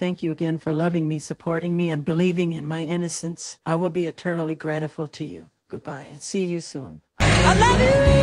thank you again for loving me, supporting me, and believing in my innocence. I will be eternally grateful to you. Goodbye and see you soon. I love you.